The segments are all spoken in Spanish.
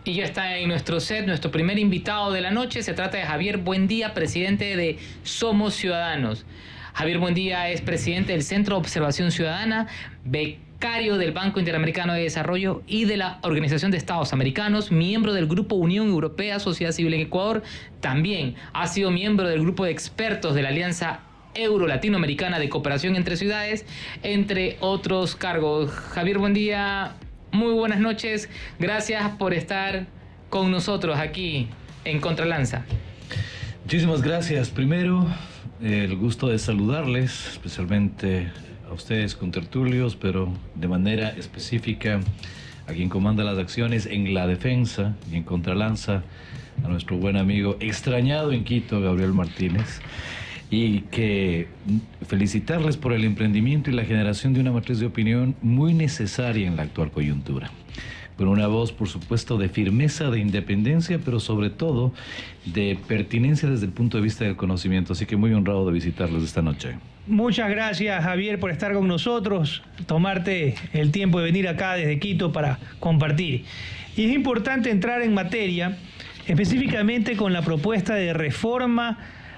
Y ya está en nuestro set, nuestro primer invitado de la noche. Se trata de Javier Buendía, presidente de Somos Ciudadanos. Javier Buendía es presidente del Centro de Observación Ciudadana, becario del Banco Interamericano de Desarrollo y de la Organización de Estados Americanos, miembro del Grupo Unión Europea, Sociedad Civil en Ecuador. También ha sido miembro del grupo de expertos de la Alianza Euro-Latinoamericana de Cooperación entre Ciudades, entre otros cargos. Javier Buendía, muy buenas noches. Gracias por estar con nosotros aquí en Contralanza. Muchísimas gracias. Primero, el gusto de saludarles, especialmente a ustedes contertulios, pero de manera específica a quien comanda las acciones en la defensa y en Contralanza, a nuestro buen amigo extrañado en Quito, Gabriel Martínez. Y que felicitarles por el emprendimiento y la generación de una matriz de opinión muy necesaria en la actual coyuntura. Con una voz, por supuesto, de firmeza, de independencia, pero sobre todo de pertinencia desde el punto de vista del conocimiento. Así que muy honrado de visitarles esta noche. Muchas gracias, Javier, por estar con nosotros, tomarte el tiempo de venir acá desde Quito para compartir. Y es importante entrar en materia, específicamente con la propuesta de reforma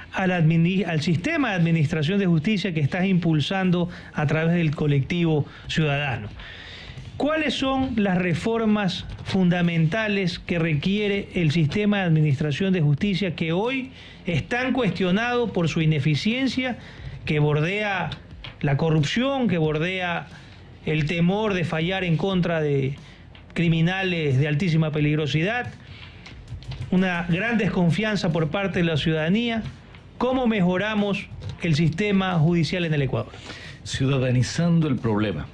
al sistema de administración de justicia que estás impulsando a través del colectivo ciudadano. ¿Cuáles son las reformas fundamentales que requiere el sistema de administración de justicia que hoy están cuestionados por su ineficiencia, que bordea la corrupción, que bordea el temor de fallar en contra de criminales de altísima peligrosidad, una gran desconfianza por parte de la ciudadanía? ¿Cómo mejoramos el sistema judicial en el Ecuador? Ciudadanizando el problema.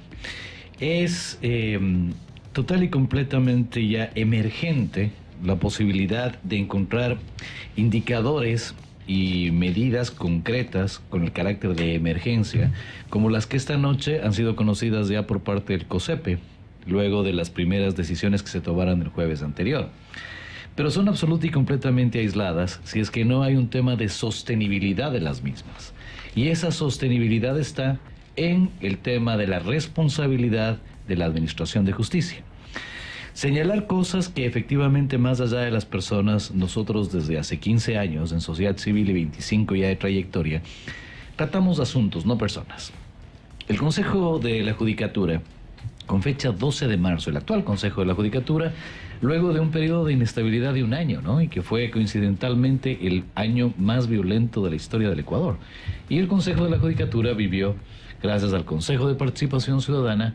Es total y completamente ya emergente la posibilidad de encontrar indicadores y medidas concretas con el carácter de emergencia, como las que esta noche han sido conocidas ya por parte del COSEPE, luego de las primeras decisiones que se tomaron el jueves anterior. Pero son absoluta y completamente aisladas si es que no hay un tema de sostenibilidad de las mismas. Y esa sostenibilidad está en el tema de la responsabilidad de la administración de justicia. Señalar cosas que efectivamente, más allá de las personas, nosotros desde hace 15 años en sociedad civil y 25 ya de trayectoria, tratamos asuntos, no personas. El Consejo de la Judicatura, con fecha 12 de marzo, el actual Consejo de la Judicatura, luego de un periodo de inestabilidad de un año, ¿no? Y que fue coincidentalmente el año más violento de la historia del Ecuador. Y el Consejo de la Judicatura vivió, gracias al Consejo de Participación Ciudadana,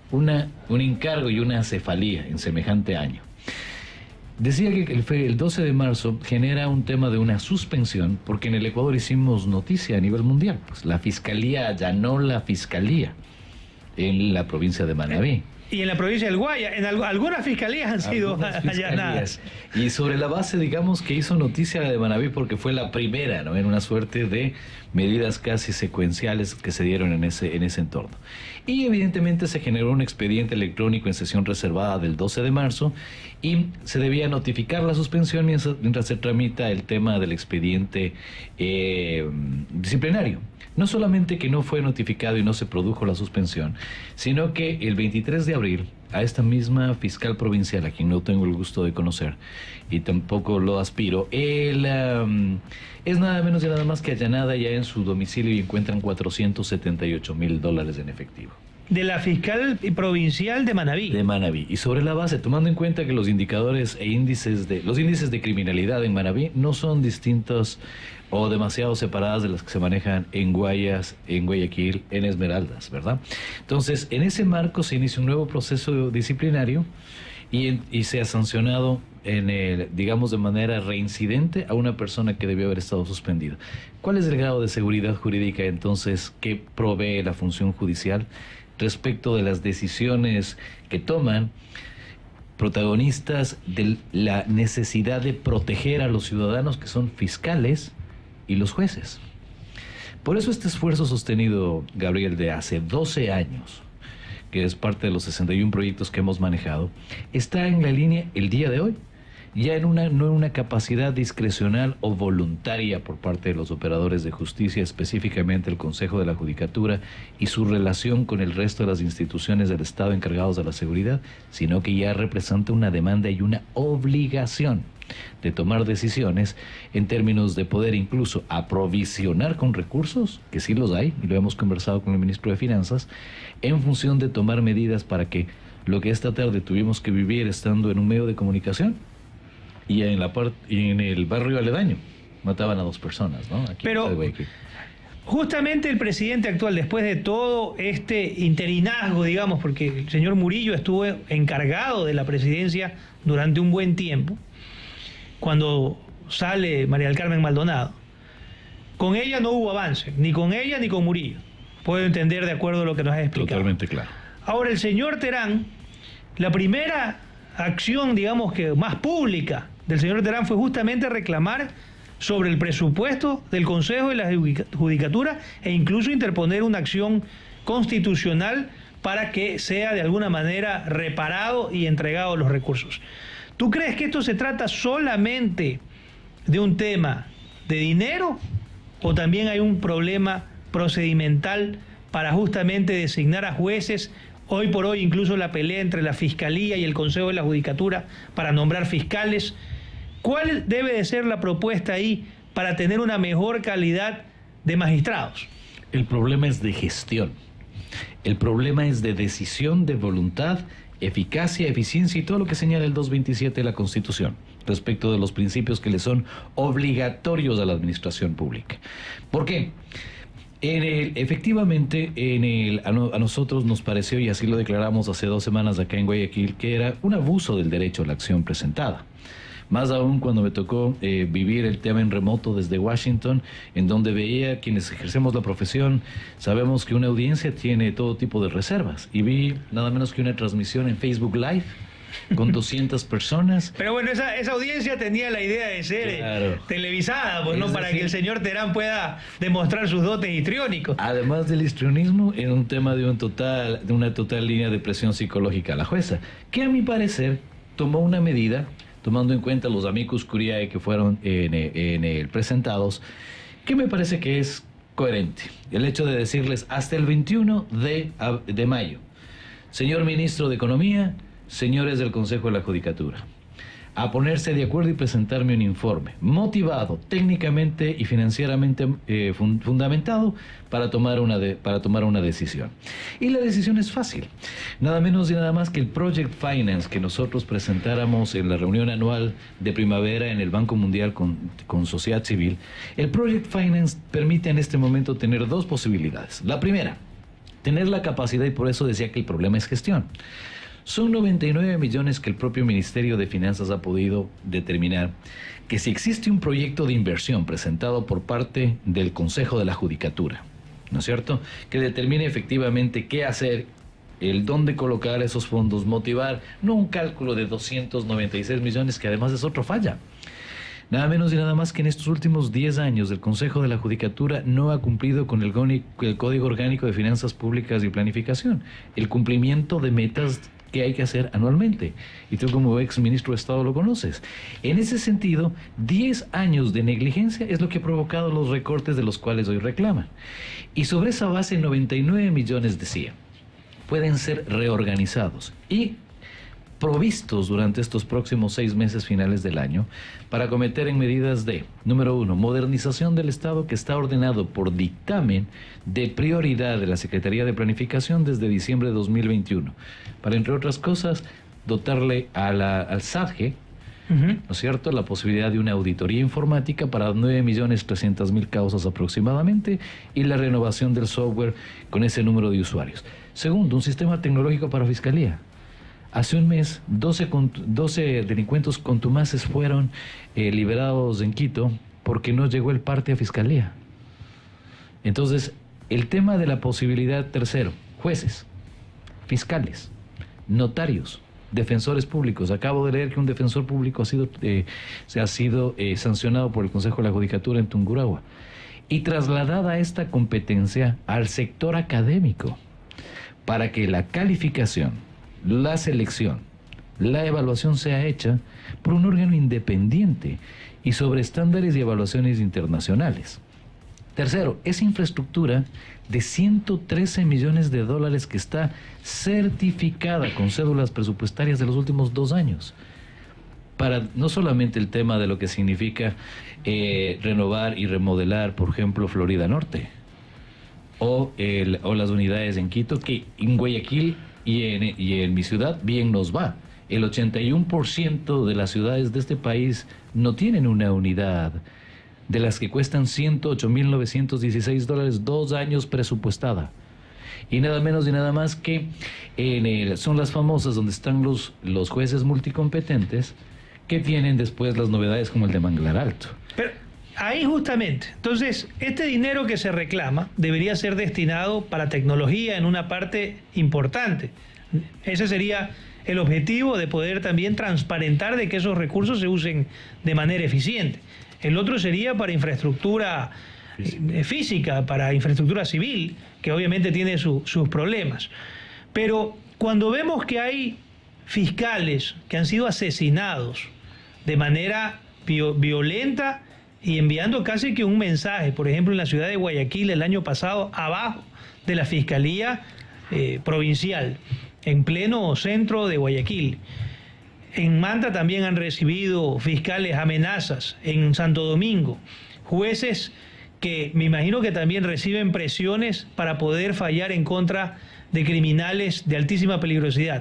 un encargo y una acefalía en semejante año. Decía que el 12 de marzo genera un tema de una suspensión, porque en el Ecuador hicimos noticia a nivel mundial. Pues la Fiscalía allanó la Fiscalía en la provincia de Manabí. Y en la provincia del Guaya, en algunas fiscalías han sido allanadas. Y sobre la base, digamos, que hizo noticia la de Manabí porque fue la primera, ¿no? En una suerte de medidas casi secuenciales que se dieron en ese entorno. Y evidentemente se generó un expediente electrónico en sesión reservada del 12 de marzo y se debía notificar la suspensión mientras se tramita el tema del expediente disciplinario. No solamente que no fue notificado y no se produjo la suspensión, sino que el 23 de abril, a esta misma fiscal provincial, a quien no tengo el gusto de conocer y tampoco lo aspiro, es nada menos y nada más que allanada ya en su domicilio y encuentran $478,000 en efectivo. De la fiscal provincial de Manabí. De Manabí. Y sobre la base, tomando en cuenta que los indicadores los índices de criminalidad en Manabí no son distintos o demasiado separadas de las que se manejan en Guayas, en Guayaquil, en Esmeraldas, ¿verdad? Entonces, en ese marco se inicia un nuevo proceso disciplinario y se ha sancionado digamos, de manera reincidente a una persona que debió haber estado suspendida. ¿Cuál es el grado de seguridad jurídica, entonces, que provee la función judicial respecto de las decisiones que toman protagonistas de la necesidad de proteger a los ciudadanos, que son fiscales y los jueces? Por eso este esfuerzo sostenido, Gabriel, de hace 12 años, que es parte de los 61 proyectos que hemos manejado, está en la línea el día de hoy. ya no en una capacidad discrecional o voluntaria por parte de los operadores de justicia, específicamente el Consejo de la Judicatura y su relación con el resto de las instituciones del Estado encargados de la seguridad, sino que ya representa una demanda y una obligación de tomar decisiones en términos de poder incluso aprovisionar con recursos, que sí los hay, y lo hemos conversado con el ministro de Finanzas, en función de tomar medidas para que lo que esta tarde tuvimos que vivir estando en un medio de comunicación y en el barrio aledaño mataban a 2 personas, ¿no? Aquí pero justamente el presidente actual, después de todo este interinazgo, digamos, porque el señor Murillo estuvo encargado de la presidencia durante un buen tiempo, cuando sale María del Carmen Maldonado, con ella no hubo avance, ni con ella ni con Murillo. Puedo entender de acuerdo a lo que nos ha explicado. Totalmente claro. Ahora, el señor Terán, la primera acción, digamos que más pública del señor Terán fue justamente reclamar sobre el presupuesto del Consejo de la Judicatura e incluso interponer una acción constitucional para que sea de alguna manera reparado y entregado los recursos. ¿Tú crees que esto se trata solamente de un tema de dinero o también hay un problema procedimental para justamente designar a jueces? Hoy por hoy incluso la pelea entre la Fiscalía y el Consejo de la Judicatura para nombrar fiscales. ¿Cuál debe de ser la propuesta ahí para tener una mejor calidad de magistrados? El problema es de gestión. El problema es de decisión, de voluntad, eficacia, eficiencia y todo lo que señala el 227 de la Constitución respecto de los principios que le son obligatorios a la administración pública. ¿Por qué? Efectivamente, a nosotros nos pareció, y así lo declaramos hace 2 semanas acá en Guayaquil, que era un abuso del derecho a la acción presentada. Más aún cuando me tocó vivir el tema en remoto desde Washington, en donde veía quienes ejercemos la profesión, sabemos que una audiencia tiene todo tipo de reservas. Y vi nada menos que una transmisión en Facebook Live con 200 personas. Pero bueno, esa audiencia tenía la idea de ser televisada, pues, ¿no? Para que el señor Terán pueda demostrar sus dotes histriónicos. Además del histrionismo, era un tema de una total línea de presión psicológica a la jueza, que a mi parecer tomó una medida, tomando en cuenta los amicus curiae que fueron presentados, que me parece que es coherente. El hecho de decirles hasta el 21 de mayo, señor ministro de Economía, señores del Consejo de la Judicatura, a ponerse de acuerdo y presentarme un informe motivado, técnicamente y financieramente fundamentado para tomar una decisión. Y la decisión es fácil. Nada menos y nada más que el Project Finance que nosotros presentáramos en la reunión anual de primavera en el Banco Mundial con sociedad civil. El Project Finance permite en este momento tener 2 posibilidades. La primera, tener la capacidad, y por eso decía que el problema es gestión. Son 99 millones que el propio Ministerio de Finanzas ha podido determinar que si existe un proyecto de inversión presentado por parte del Consejo de la Judicatura, ¿no es cierto?, que determine efectivamente qué hacer, el dónde colocar esos fondos, motivar, no un cálculo de 296 millones que además es otro falla. Nada menos y nada más que en estos últimos 10 años el Consejo de la Judicatura no ha cumplido con el Código Orgánico de Finanzas Públicas y Planificación, el cumplimiento de metas que hay que hacer anualmente. Y tú como ex ministro de Estado lo conoces. En ese sentido, 10 años de negligencia es lo que ha provocado los recortes de los cuales hoy reclaman. Y sobre esa base, 99 millones, decía, pueden ser reorganizados y provistos durante estos próximos 6 meses finales del año para acometer en medidas de, número 1, modernización del Estado, que está ordenado por dictamen de prioridad de la Secretaría de Planificación desde diciembre de 2021, para, entre otras cosas, dotarle al SADGE, ¿no es cierto?, la posibilidad de una auditoría informática para 9.300.000 causas aproximadamente y la renovación del software con ese número de usuarios. Segundo, un sistema tecnológico para Fiscalía. Hace un mes, 12 delincuentes contumaces fueron liberados en Quito porque no llegó el parte a Fiscalía. Entonces, el tema de la posibilidad, tercero, jueces, fiscales, notarios, defensores públicos. Acabo de leer que un defensor público ha sido sancionado por el Consejo de la Judicatura en Tungurahua y trasladada esta competencia al sector académico para que la calificación, la selección la evaluación sea hecha por un órgano independiente y sobre estándares y evaluaciones internacionales. Tercero, esa infraestructura de 113 millones de dólares que está certificada con cédulas presupuestarias de los últimos 2 años, para no solamente el tema de lo que significa renovar y remodelar, por ejemplo, Florida Norte, o las unidades en Quito, que en Guayaquil y en mi ciudad bien nos va. El 81% de las ciudades de este país no tienen una unidad, de las que cuestan $108.916, 2 años presupuestada. Y nada menos y nada más que son las famosas donde están los jueces multicompetentes, que tienen después las novedades como el de Manglar Alto. Pero ahí justamente, entonces, este dinero que se reclama debería ser destinado para tecnología en una parte importante. Ese sería el objetivo, de poder también transparentar de que esos recursos se usen de manera eficiente. El otro sería para infraestructura física, para infraestructura civil, que obviamente tiene sus problemas. Pero cuando vemos que hay fiscales que han sido asesinados de manera violenta y enviando casi que un mensaje, por ejemplo, en la ciudad de Guayaquil el año pasado, abajo de la Fiscalía Provincial, en pleno centro de Guayaquil. En Manta también han recibido fiscales amenazas, en Santo Domingo, jueces que me imagino que también reciben presiones para poder fallar en contra de criminales de altísima peligrosidad.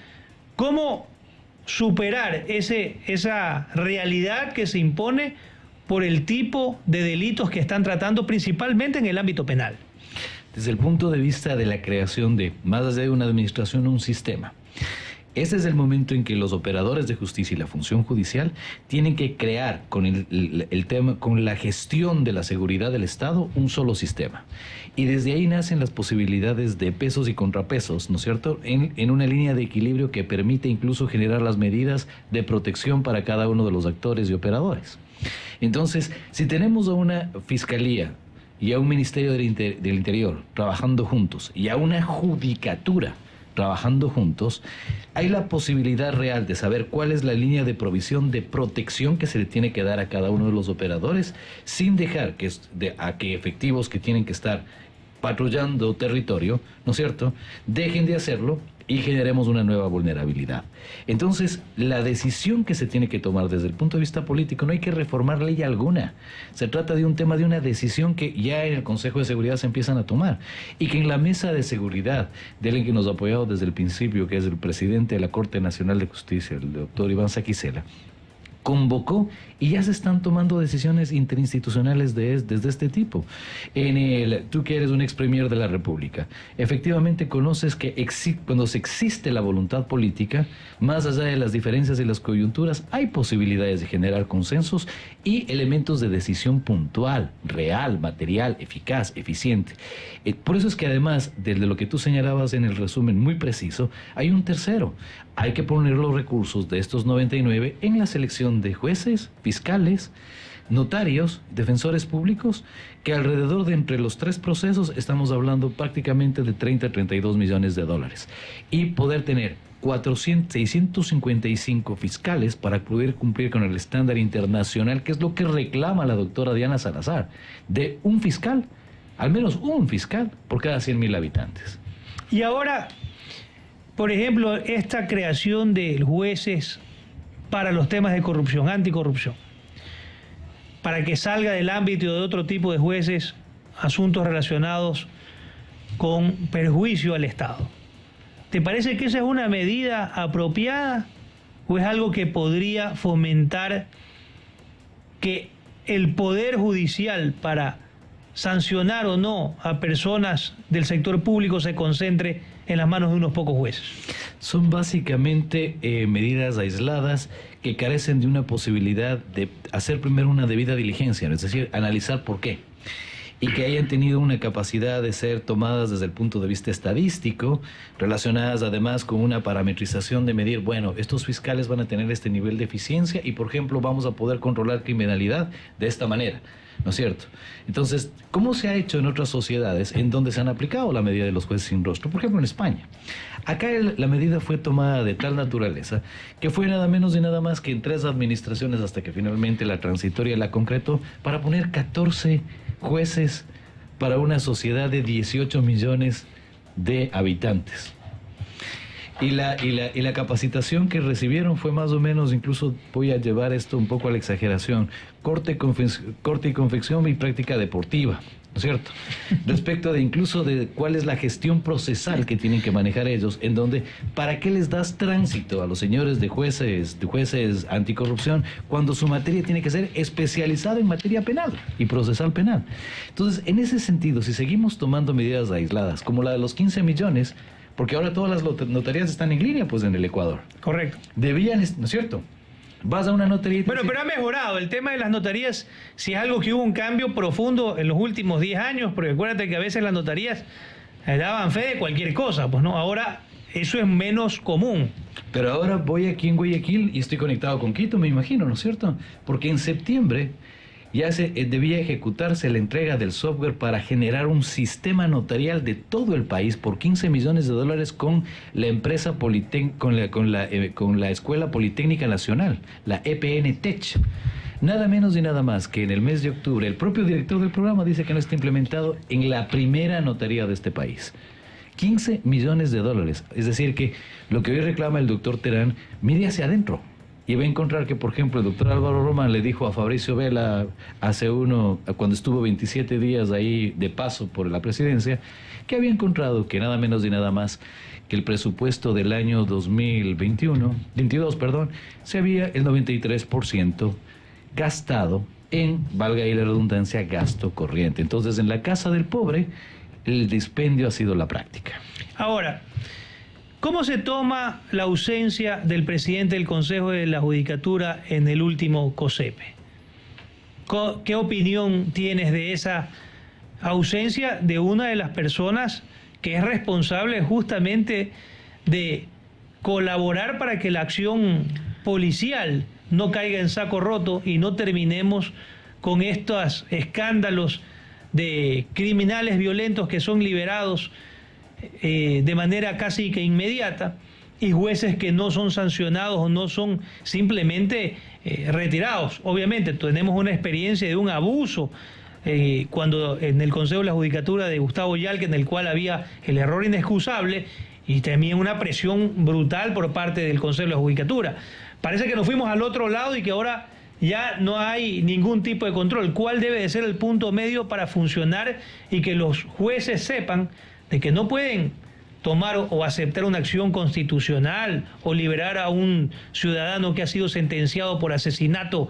¿Cómo superar esa realidad que se impone por el tipo de delitos que están tratando principalmente en el ámbito penal? Desde el punto de vista de la creación de, más allá de una administración, un sistema. Ese es el momento en que los operadores de justicia y la función judicial tienen que crear con el tema, con la gestión de la seguridad del Estado, un solo sistema. Y desde ahí nacen las posibilidades de pesos y contrapesos, ¿no es cierto?, en una línea de equilibrio que permite incluso generar las medidas de protección para cada uno de los actores y operadores. Entonces, si tenemos a una fiscalía y a un Ministerio del Interior trabajando juntos y a una judicatura trabajando juntos, hay la posibilidad real de saber cuál es la línea de provisión de protección que se le tiene que dar a cada uno de los operadores, sin dejar que efectivos que tienen que estar patrullando territorio, ¿no es cierto?, dejen de hacerlo y generemos una nueva vulnerabilidad. Entonces, la decisión que se tiene que tomar desde el punto de vista político, no hay que reformar ley alguna. Se trata de un tema, de una decisión que ya en el Consejo de Seguridad se empiezan a tomar, y que en la mesa de seguridad, de alguien que nos ha apoyado desde el principio, que es el presidente de la Corte Nacional de Justicia, el doctor Iván Saquicela, convocó y ya se están tomando decisiones interinstitucionales desde este tipo. Tú que eres un ex premier de la República, efectivamente conoces que cuando existe la voluntad política, más allá de las diferencias y las coyunturas, hay posibilidades de generar consensos y elementos de decisión puntual, real, material, eficaz, eficiente. Por eso es que además de lo que tú señalabas en el resumen muy preciso, hay un tercero. Hay que poner los recursos de estos 99 en la selección de jueces, fiscales, notarios, defensores públicos, que alrededor de entre los 3 procesos estamos hablando prácticamente de 30 a 32 millones de dólares. Y poder tener 655 fiscales para poder cumplir con el estándar internacional, que es lo que reclama la doctora Diana Salazar, de un fiscal, al menos un fiscal por cada 100.000 habitantes. Y ahora, por ejemplo, esta creación de jueces para los temas de corrupción, anticorrupción, para que salga del ámbito de otro tipo de jueces asuntos relacionados con perjuicio al Estado. ¿Te parece que esa es una medida apropiada o es algo que podría fomentar que el Poder Judicial, para sancionar o no a personas del sector público, se concentre en las manos de unos pocos jueces? Son básicamente medidas aisladas que carecen de una posibilidad de hacer primero una debida diligencia, es decir, analizar por qué. y que hayan tenido una capacidad de ser tomadas desde el punto de vista estadístico, relacionadas además con una parametrización de medir, bueno, estos fiscales van a tener este nivel de eficiencia y, por ejemplo, vamos a poder controlar criminalidad de esta manera, ¿no es cierto? Entonces, ¿cómo se ha hecho en otras sociedades en donde se han aplicado la medida de los jueces sin rostro? Por ejemplo, en España. Acá la medida fue tomada de tal naturaleza que fue nada menos y nada más que en 3 administraciones hasta que finalmente la transitoria la concretó para poner 14 jueces para una sociedad de 18 millones de habitantes. Y la capacitación que recibieron fue más o menos, incluso voy a llevar esto un poco a la exageración, corte y confección y práctica deportiva, ¿no es cierto? Respecto de incluso de cuál es la gestión procesal que tienen que manejar ellos, en donde, ¿para qué les das tránsito a los señores de jueces anticorrupción cuando su materia tiene que ser especializada en materia penal y procesal penal? Entonces, en ese sentido, si seguimos tomando medidas aisladas, como la de los 15 millones, porque ahora todas las notarías están en línea, pues, en el Ecuador. Correcto. Debían, ¿no es cierto? Vas a una notaría... Bueno, pero ha mejorado el tema de las notarías, si es algo que hubo un cambio profundo en los últimos 10 años, porque acuérdate que a veces las notarías daban fe de cualquier cosa, pues no, ahora eso es menos común. Pero ahora voy aquí en Guayaquil y estoy conectado con Quito, me imagino, ¿no es cierto? Porque en septiembre ya debía ejecutarse la entrega del software para generar un sistema notarial de todo el país por 15 millones de dólares con la empresa con la Escuela Politécnica Nacional, la EPN-TECH. Nada menos y nada más que en el mes de octubre el propio director del programa dice que no está implementado en la primera notaría de este país. 15 millones de dólares. Es decir que lo que hoy reclama el doctor Terán, mire hacia adentro. Y va a encontrar que, por ejemplo, el doctor Álvaro Román le dijo a Fabricio Vela cuando estuvo 27 días ahí de paso por la presidencia, que había encontrado que nada menos y nada más que el presupuesto del año 22, se había el 93% gastado en, valga ahí la redundancia, gasto corriente. Entonces, en la casa del pobre, el dispendio ha sido la práctica. Ahora, ¿cómo se toma la ausencia del presidente del Consejo de la Judicatura en el último COSEPE? ¿Qué opinión tienes de esa ausencia de una de las personas que es responsable justamente de colaborar para que la acción policial no caiga en saco roto y no terminemos con estos escándalos de criminales violentos que son liberados de manera casi que inmediata y jueces que no son sancionados o no son simplemente retirados? Obviamente tenemos una experiencia de un abuso cuando en el Consejo de la Judicatura de Gustavo Yalke, en el cual había el error inexcusable y también una presión brutal por parte del Consejo de la Judicatura. Parece que nos fuimos al otro lado y que ahora ya no hay ningún tipo de control. ¿Cuál debe de ser el punto medio para funcionar y que los jueces sepan de que no pueden tomar o aceptar una acción constitucional o liberar a un ciudadano que ha sido sentenciado por asesinato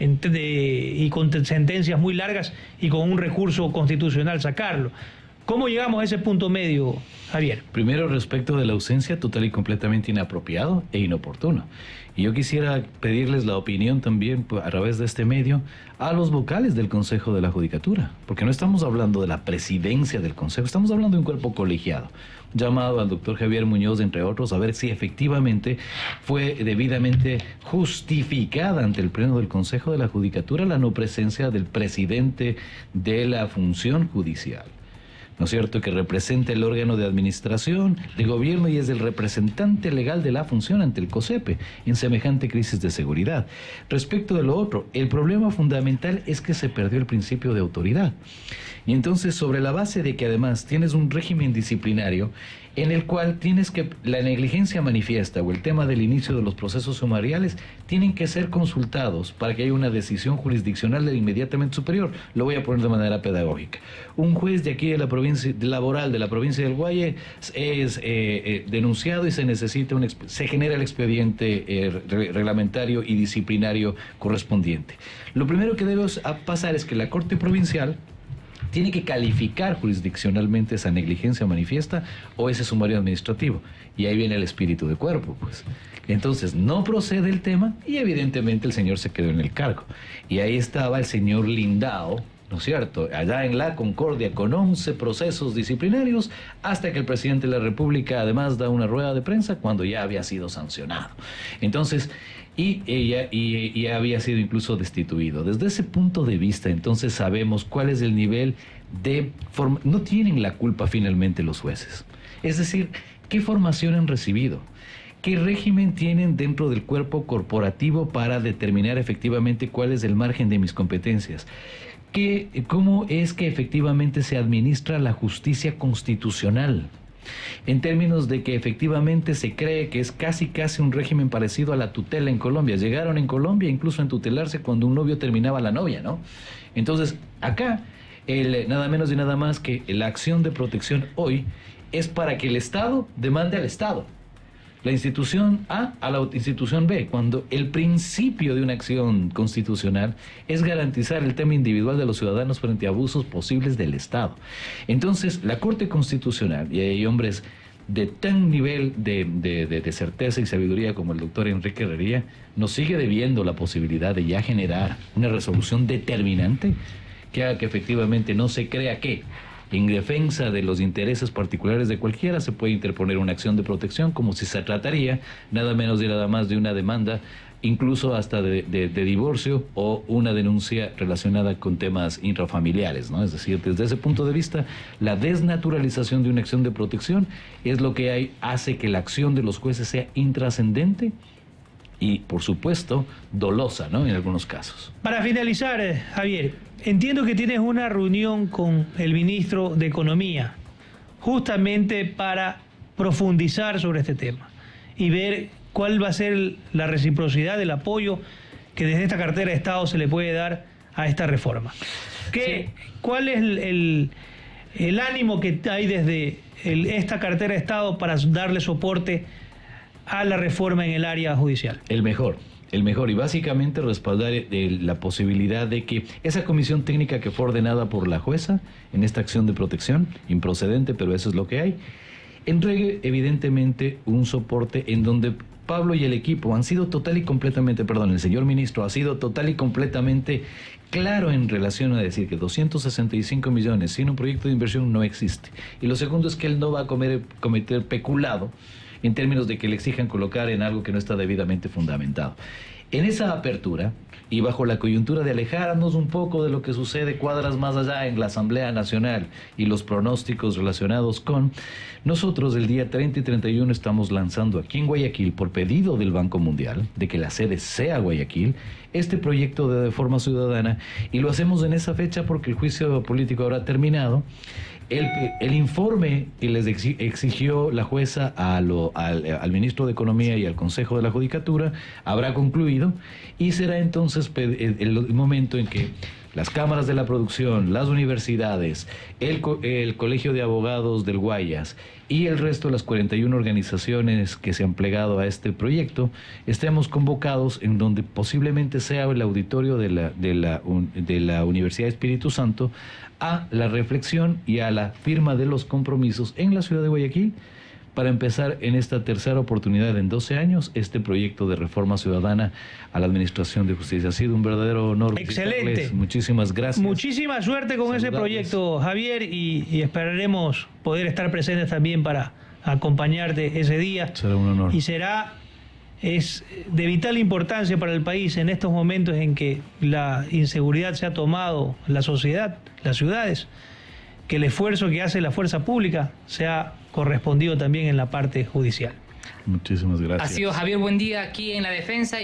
y con sentencias muy largas y con un recurso constitucional sacarlo? ¿Cómo llegamos a ese punto medio, Javier? Primero, respecto de la ausencia, total y completamente inapropiado e inoportuno. Y yo quisiera pedirles la opinión también a través de este medio a los vocales del Consejo de la Judicatura, porque no estamos hablando de la presidencia del Consejo, estamos hablando de un cuerpo colegiado. Llamado al doctor Javier Muñoz, entre otros, a ver si efectivamente fue debidamente justificada ante el Pleno del Consejo de la Judicatura la no presencia del presidente de la función judicial, ¿no es cierto?, que representa el órgano de administración, de gobierno y es el representante legal de la función ante el COSEPE en semejante crisis de seguridad. Respecto de lo otro, el problema fundamental es que se perdió el principio de autoridad. Y entonces, sobre la base de que además tienes un régimen disciplinario en el cual tienes que la negligencia manifiesta o el tema del inicio de los procesos sumariales tienen que ser consultados para que haya una decisión jurisdiccional inmediatamente superior. Lo voy a poner de manera pedagógica. Un juez de aquí de la provincia laboral de la provincia del Guayas es denunciado y se genera el expediente reglamentario y disciplinario correspondiente. Lo primero que debe pasar es que la Corte Provincial tiene que calificar jurisdiccionalmente esa negligencia manifiesta o ese sumario administrativo. Y ahí viene el espíritu de cuerpo, pues. Entonces, no procede el tema y evidentemente el señor se quedó en el cargo. Y ahí estaba el señor Lindao, ¿no es cierto?, allá en La Concordia con 11 procesos disciplinarios, hasta que el presidente de la República además da una rueda de prensa cuando ya había sido sancionado. Entonces, y había sido incluso destituido. Desde ese punto de vista, entonces sabemos cuál es el nivel de no tienen la culpa finalmente los jueces. Es decir, ¿qué formación han recibido? ¿Qué régimen tienen dentro del cuerpo corporativo para determinar efectivamente cuál es el margen de mis competencias? ¿Cómo es que efectivamente se administra la justicia constitucional? En términos de que efectivamente se cree que es casi un régimen parecido a la tutela en Colombia. Llegaron en Colombia incluso a entutelarse cuando un novio terminaba la novia, ¿no? Entonces, acá, nada menos y nada más que la acción de protección hoy es para que el Estado demande al Estado. La institución A a la institución B, cuando el principio de una acción constitucional es garantizar el tema individual de los ciudadanos frente a abusos posibles del Estado. Entonces, la Corte Constitucional, y hay hombres de tan nivel de certeza y sabiduría como el doctor Enrique Herrería, nos sigue debiendo la posibilidad de ya generar una resolución determinante que haga que efectivamente no se crea que en defensa de los intereses particulares de cualquiera se puede interponer una acción de protección, como si se trataría nada menos y nada más de una demanda, incluso hasta de divorcio o una denuncia relacionada con temas intrafamiliares, ¿no? Es decir, desde ese punto de vista, la desnaturalización de una acción de protección es lo que hace que la acción de los jueces sea intrascendente y, por supuesto, dolosa, ¿no?, en algunos casos. Para finalizar, Javier, entiendo que tienes una reunión con el ministro de Economía, justamente para profundizar sobre este tema y ver cuál va a ser la reciprocidad del apoyo que desde esta cartera de Estado se le puede dar a esta reforma. Sí. ¿Cuál es el ánimo que hay desde esta cartera de Estado para darle soporte a la reforma en el área judicial? El mejor, y básicamente respaldar la posibilidad de que esa comisión técnica que fue ordenada por la jueza en esta acción de protección, improcedente, pero eso es lo que hay, entregue evidentemente un soporte en donde Pablo y el equipo han sido total y completamente, el señor ministro ha sido total y completamente claro en relación a decir que 265 millones sin un proyecto de inversión no existe. Y lo segundo es que él no va a cometer peculado en términos de que le exijan colocar en algo que no está debidamente fundamentado. En esa apertura, y bajo la coyuntura de alejarnos un poco de lo que sucede cuadras más allá en la Asamblea Nacional y los pronósticos relacionados con, nosotros el día 30 y 31 estamos lanzando aquí en Guayaquil, por pedido del Banco Mundial, de que la sede sea Guayaquil, este proyecto de reforma ciudadana, y lo hacemos en esa fecha porque el juicio político habrá terminado. El informe que les exigió la jueza al ministro de Economía y al Consejo de la Judicatura habrá concluido y será entonces el momento en que las cámaras de la producción, las universidades, el Colegio de Abogados del Guayas y el resto de las 41 organizaciones que se han plegado a este proyecto estemos convocados en donde posiblemente sea el auditorio de la Universidad Espíritu Santo a la reflexión y a la firma de los compromisos en la ciudad de Guayaquil para empezar en esta tercera oportunidad en 12 años este proyecto de reforma ciudadana a la Administración de Justicia. Ha sido un verdadero honor. Excelente. Muchísimas gracias. Muchísima suerte con ese proyecto, Javier, y esperaremos poder estar presentes también para acompañarte ese día. Será un honor. Y es de vital importancia para el país en estos momentos en que la inseguridad se ha tomado la sociedad, las ciudades, que el esfuerzo que hace la fuerza pública sea correspondido también en la parte judicial. Muchísimas gracias. Ha sido Javier Buendía aquí en La Defensa.